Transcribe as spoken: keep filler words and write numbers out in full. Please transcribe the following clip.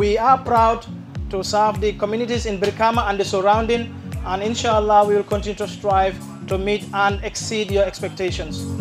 we are proud to serve the communities in Brikama and the surrounding, and inshallah we will continue to strive to meet and exceed your expectations.